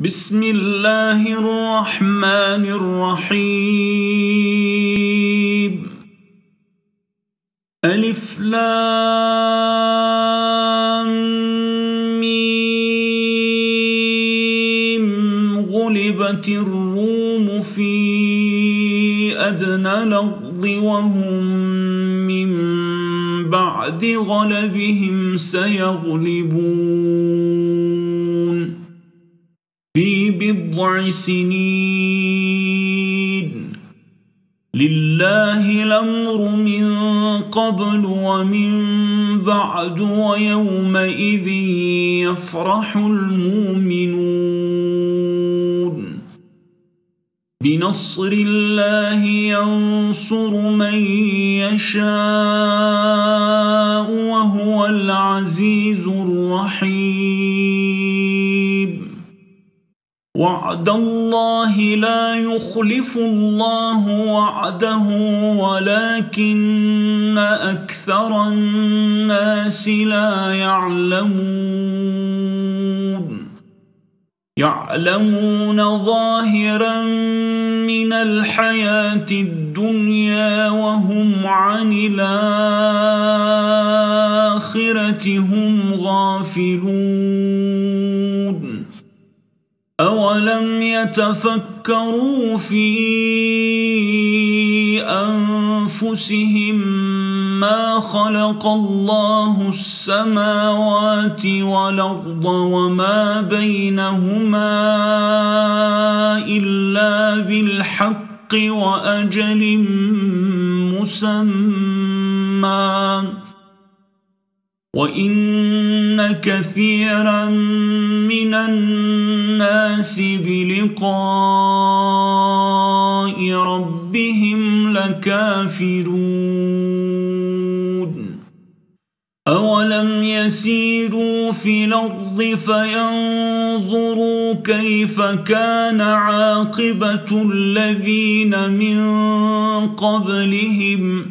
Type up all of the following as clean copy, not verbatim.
بسم الله الرحمن الرحيم. ألف لام ميم. غلبت الروم في أدنى الأرض وهم من بعد غلبهم سيغلبون في بضع سنين. لله الأمر من قبل ومن بعد ويومئذ يفرح المؤمنون. بنصر الله ينصر من يشاء وهو العزيز الرحيم. وعد الله لا يخلف الله وعده ولكن أكثر الناس لا يعلمون. يعلمون ظاهرا من الحياة الدنيا وهم عن الآخرة هم غافلون. أولم يتفكروا في أنفسهم ما خلق الله السماوات والأرض وما بينهما إلا بالحق وأجل مسمى وإن كثيرا من الناس بلقاء ربهم لكافرون. أولم يسيروا في الأرض فينظروا كيف كان عاقبة الذين من قبلهم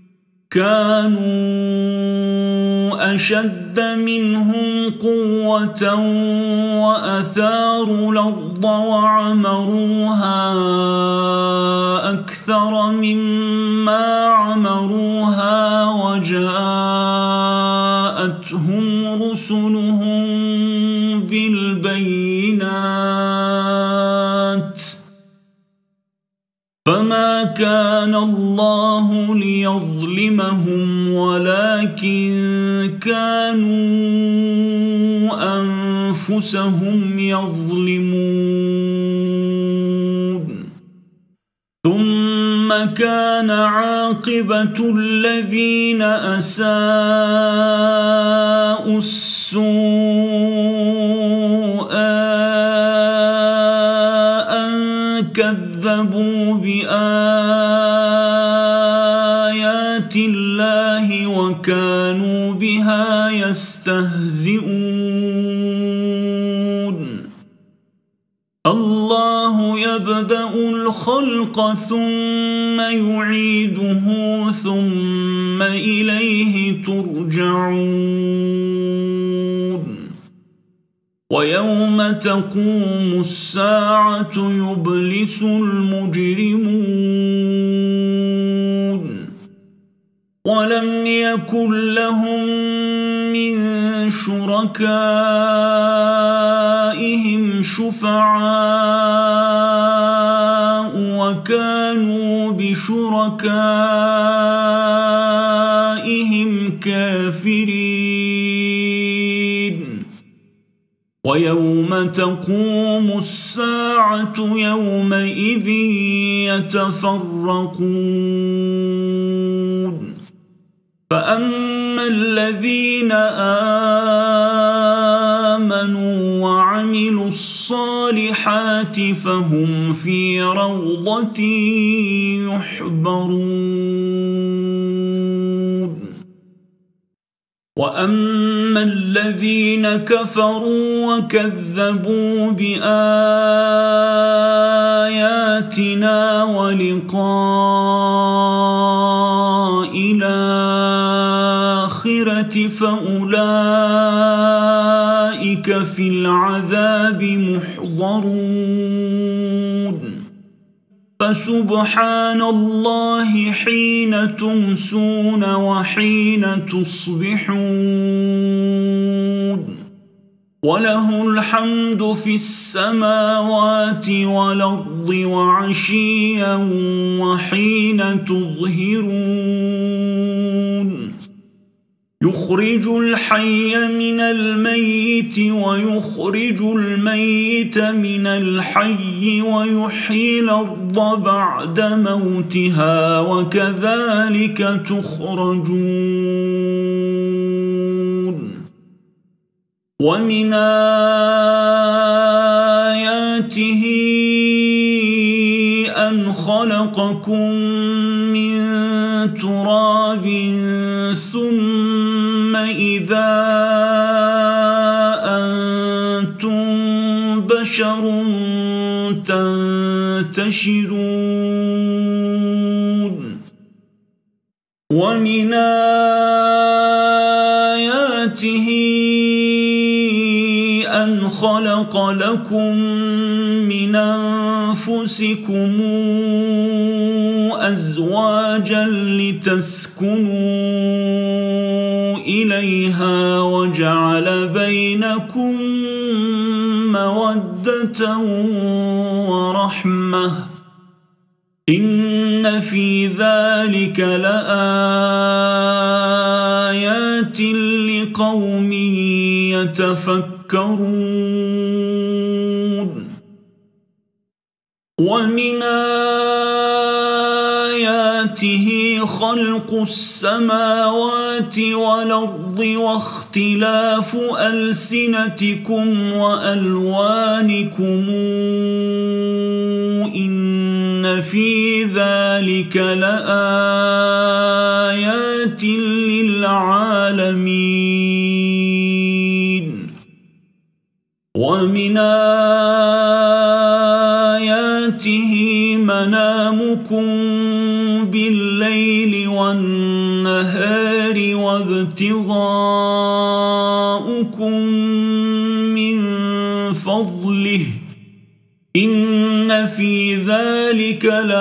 كانوا أشد منهم قوة وأثاروا الأرض وعمروها أكثر مما عمروها وجاءتهم رسلهم بالبينات فما كان الله ليظلمهم ولكن كانوا أنفسهم يظلمون. ثم كان عاقبة الذين أساءوا السوء أن كذبوا بآيات الله وكانوا بها يستهزئون. الله يبدأ الخلق ثم يعيده ثم إليه ترجعون. ويوم تقوم الساعة يبلس المجرمون ولم يكن لهم من شركائهم شفعاء وكانوا بشركائهم كافرين. ويوم تقوم الساعة يومئذ يتفرقون. فأما الذين آمنوا وعملوا الصالحات فهم في روضة يحبرون. وأما الذين كفروا وكذبوا بآياتنا ولقاء الآخرة فأولئك في العذاب محضرون. تحضرون فسبحان الله حين تمسون وحين تصبحون وله الحمد في السماوات والأرض وعشيا وحين تظهرون يخرج الحي من الميت ويخرج الميت من الحي ويحيي الأرض بعد موتها وكذلك تخرجون ومن آياته أن خلقكم من تراب ثم إذا أنتم بشر تنتشرون ومن آياته أن خلق لكم من أنفسكم أزواجا لتسكنوا إليها وجعل بينكم مودة ورحمة إن في ذلك لآيات لقوم يتفكرون ومن آياته خلق السماوات والأرض واختلاف ألسنتكم وألوانكم إن في ذلك لآيات للعالمين ومن آياته منامكم بالليل والنهار وابتغاؤكم من فضله إن في ذلك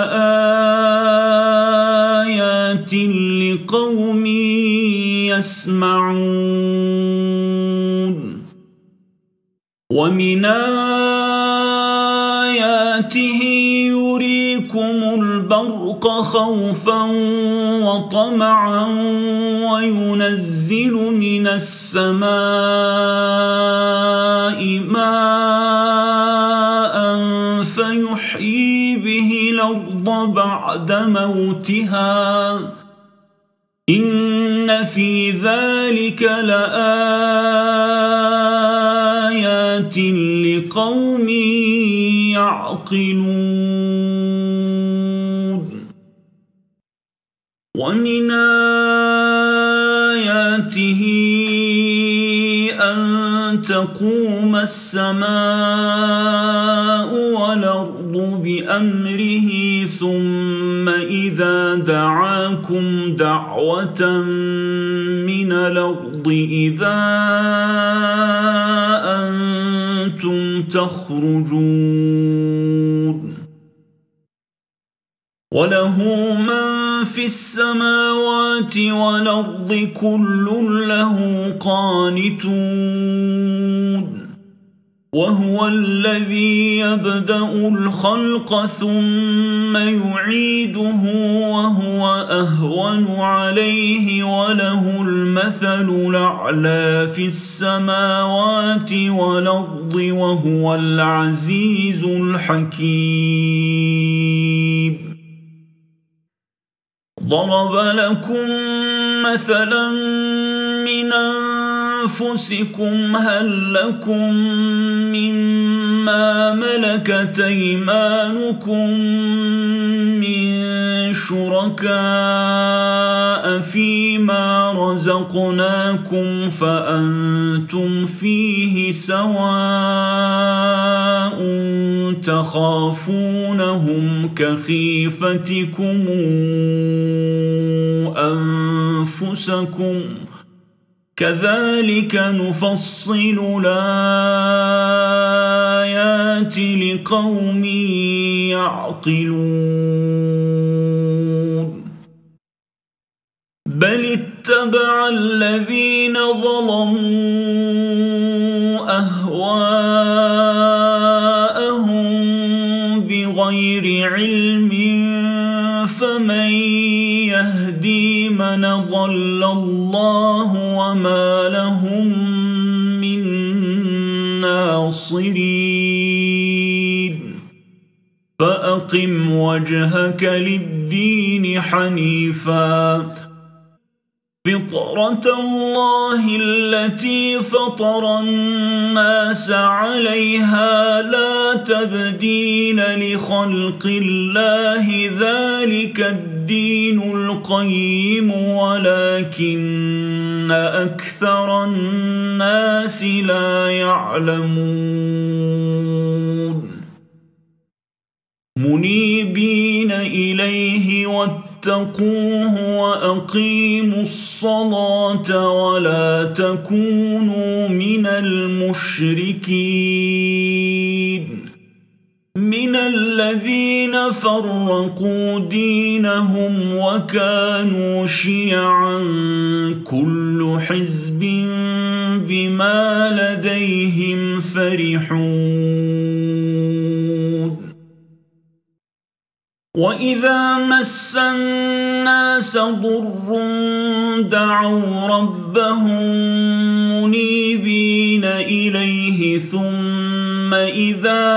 لآيات لقوم يسمعون ومن آياته يريكم البرق خوفا وطمعا وينزل من السماء ماء فيحيي به الأرض بعد موتها إن في ذلك لآيات لقوم يعقلون ومن آياته أن تقوم السماء والأرض بأمره ثم إذا دعاكم دعوة من الأرض إذا أنتم تخرجون وله من في السماوات والأرض كل له قانتون وهو الذي يبدأ الخلق ثم يعيده وهو أهون عليه وله المثل الأعلى في السماوات والأرض وهو العزيز الحكيم ضرب لكم مثلا من أنفسكم هل لكم مما ملكت أيمانكم من شركاء فيما رزقناكم فأنتم فيه سواء تخافونهم كخيفتكم أنفسكم كذلك نفصل الآيات الآيات لقوم يعقلون بل اتبع الذين ظلموا أهواءهم بغير علم فمن يهدي من ضل الله وما لهم من ناصرين فأقم وجهك للدين حنيفا فطرة الله التي فطر الناس عليها لا تبديل لخلق الله ذلك الدين القيم ولكن أكثر الناس لا يعلمون منيبين إليه واتقوه وأقيموا الصلاة ولا تكونوا من المشركين من الذين فرقوا دينهم وكانوا شيعا كل حزب بما لديهم فرحون وإذا مس الناس ضر دعوا ربهم منيبين إليه ثم إذا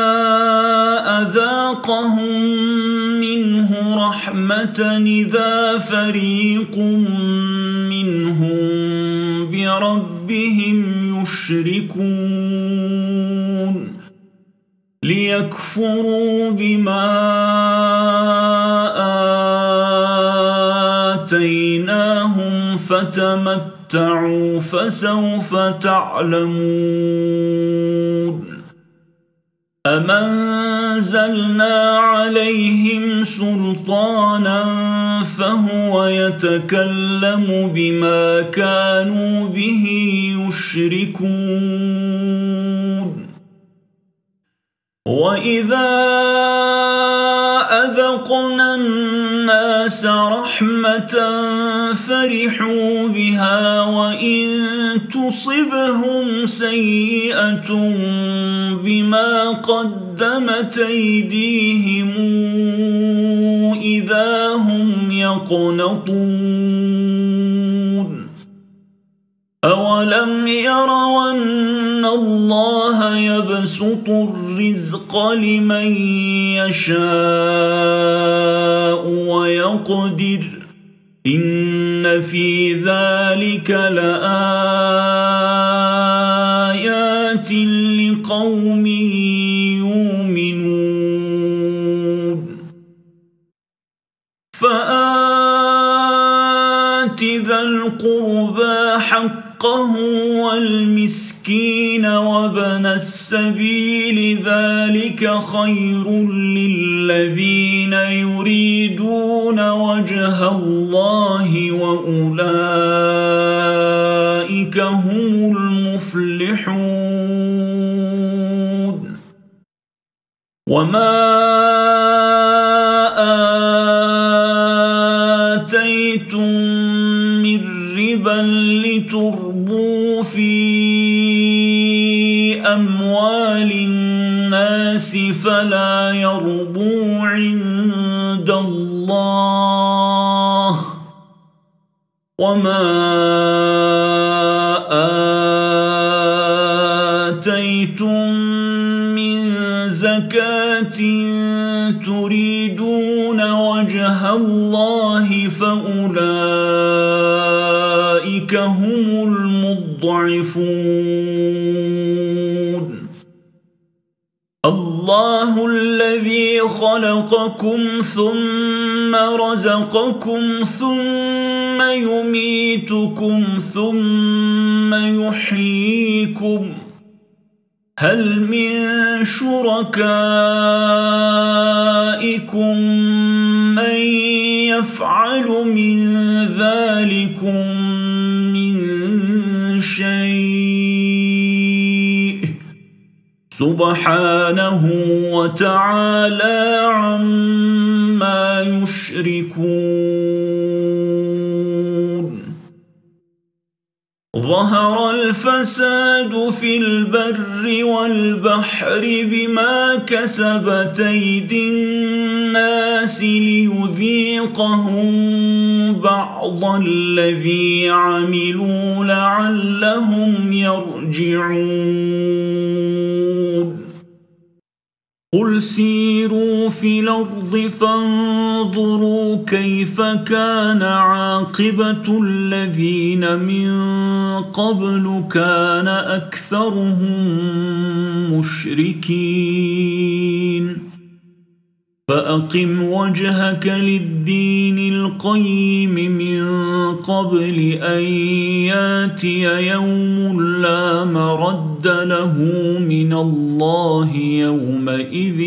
أذاقهم منه رحمة إذا فريق منهم بربهم يشركون ليكفروا بما آتيناهم فتمتعوا فسوف تعلمون أم أنزلنا عليهم سلطانا فهو يتكلم بما كانوا به يشركون وإذا أذقنا الناس رحمة فرحوا بها وإن تصبهم سيئة بما قدمت أيديهم إذا هم يقنطون أولم يروا أن الله يبسط الرزق لمن يشاء ويقدر إن في ذلك لآيات لقوم يؤمنون فآت ذا القربى حقه والمسكين وابن السبيل ذلك خير للذين يريدون وجه الله وأولئك هم المفلحون وما آتيتم من ربا لتربوا في أموال الناس فلا يربو عند الله وما آتيتم من زكاة تريدون وجه الله فأولئك هم المضعفون الله الذي خلقكم ثم رزقكم ثم يميتكم ثم يحييكم هل من شركائكم من يفعل من ذلكم من شيء سبحانه وتعالى عما يشركون ظهر الفساد في البر والبحر بما كسبت أيدي الناس ليذيقهم بعض الذي عملوا لعلهم يرجعون قل سيروا في الأرض فانظروا كيف كان عاقبة الذين من قبل كان أكثرهم مشركين فأقم وجهك للدين القيم من قبل أن ياتي يوم لا مرد له من الله يومئذ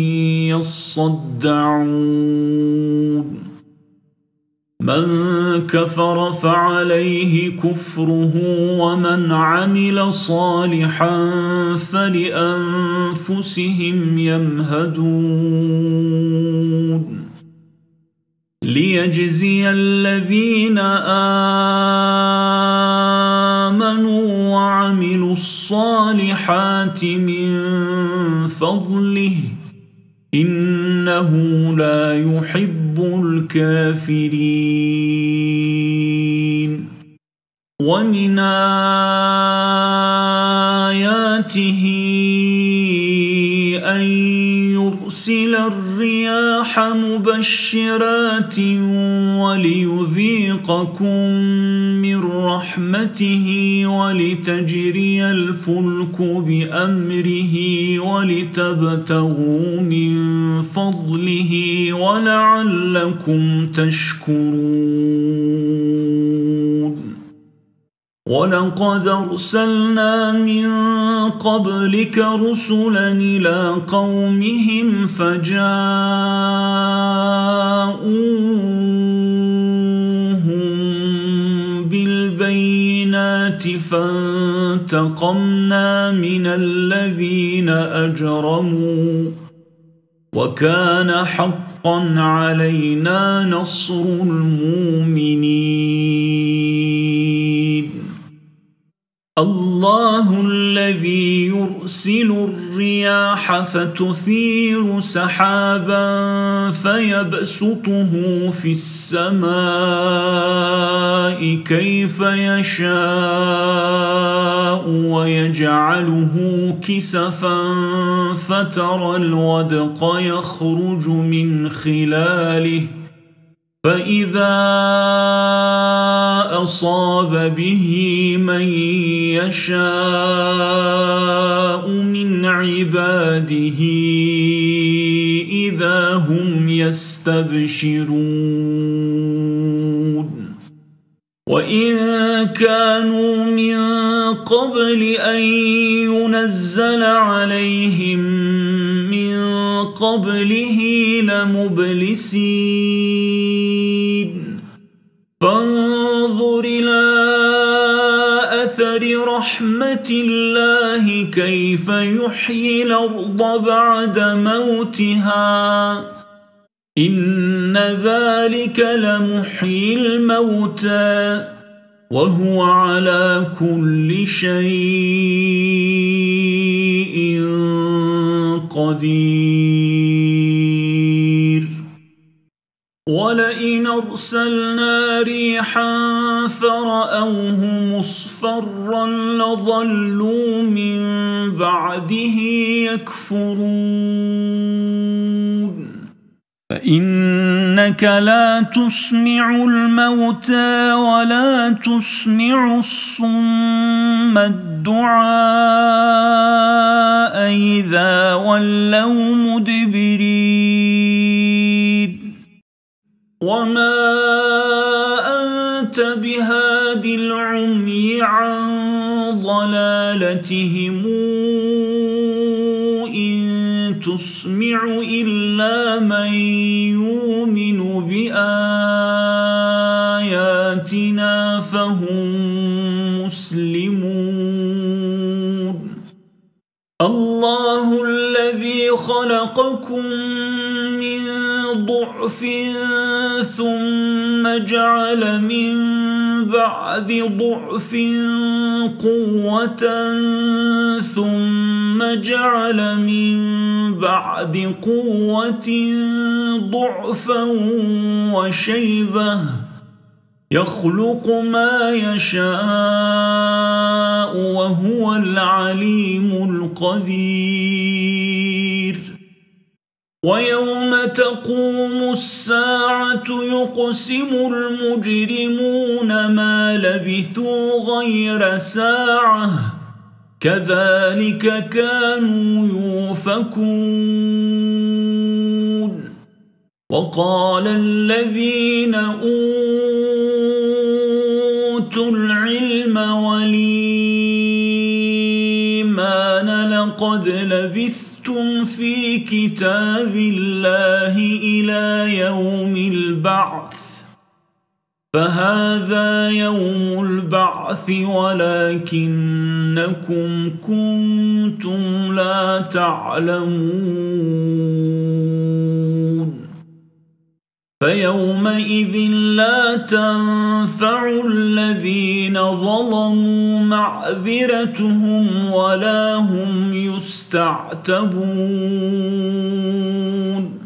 يصدعون من كفر فعليه كفره ومن عمل صالحا فلأنفسهم يمهدون ليجزي الذين آمنوا وعملوا الصالحات من فضله إنه لا يحب الكافرين ومن آياته أن يرسل الرياح مبشرات وليذيقكم من رحمته ولتجري الفلك بأمره ولتبتغوا من فضله ولعلكم تشكرون ولقد أرسلنا من قبلك رسلا إلى قومهم فجاءوهم بالبينات فانتقمنا من الذين أجرموا وكان حقا علينا نصر المؤمنين الله الذي يرسل الرياح فتثير سحابا فيبسطه في السماء كيف يشاء ويجعله كسفا فترى الودق يخرج من خلاله فإذا أصاب به من يشاء من عباده إذا هم يستبشرون وإن كانوا من قبل أن ينزل عليهم من قبله لمبلسين فانظر إلى أثر رحمة الله كيف يحيي الأرض بعد موتها إن ذلك لمحيي الموتى وهو على كل شيء قدير ولئن أرسلنا ريحا فرأوه مصفرا لظلوا من بعده يكفرون فإنك لا تسمع الموتى ولا تسمع الصم الدعاء إذا ولوا مدبرين وما أنت بهاد العمي عن ضلالتهم إن تسمع إلا من يؤمن بآياتنا فهم مسلمون الله خلقكم من ضعف ثم جعل من بعد ضعف قوة ثم جعل من بعد قوة ضعفا وشيبة يخلق ما يشاء وهو العليم القدير ويوم تقوم الساعة يقسم المجرمون ما لبثوا غير ساعة كذلك كانوا يؤفكون وقال الذين أوتوا العلم والإيمان لقد لبثتم في كتاب الله إلى يوم البعث فهذا يوم البعث ولكنكم كنتم لا تعلمون فيومئذ لا تنفع الذين ظلموا معذرتهم ولا هم يستعتبون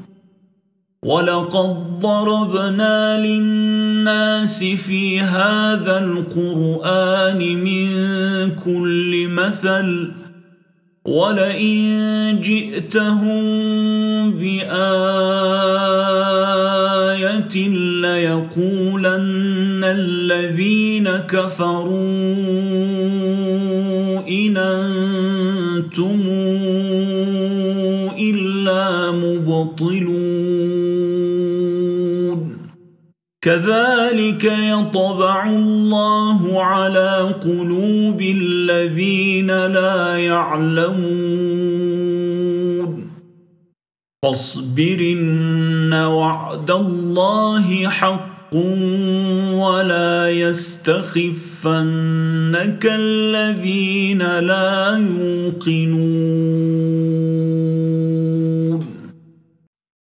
ولقد ضربنا للناس في هذا القرآن من كل مثل ولئن جئتهم بآية ليقولن الذين كفروا إن أنتم إلا مبطلون كذلك يطبع الله على قلوب الذين لا يعلمون فاصبر إن وعد الله حق ولا يستخفنك الذين لا يوقنون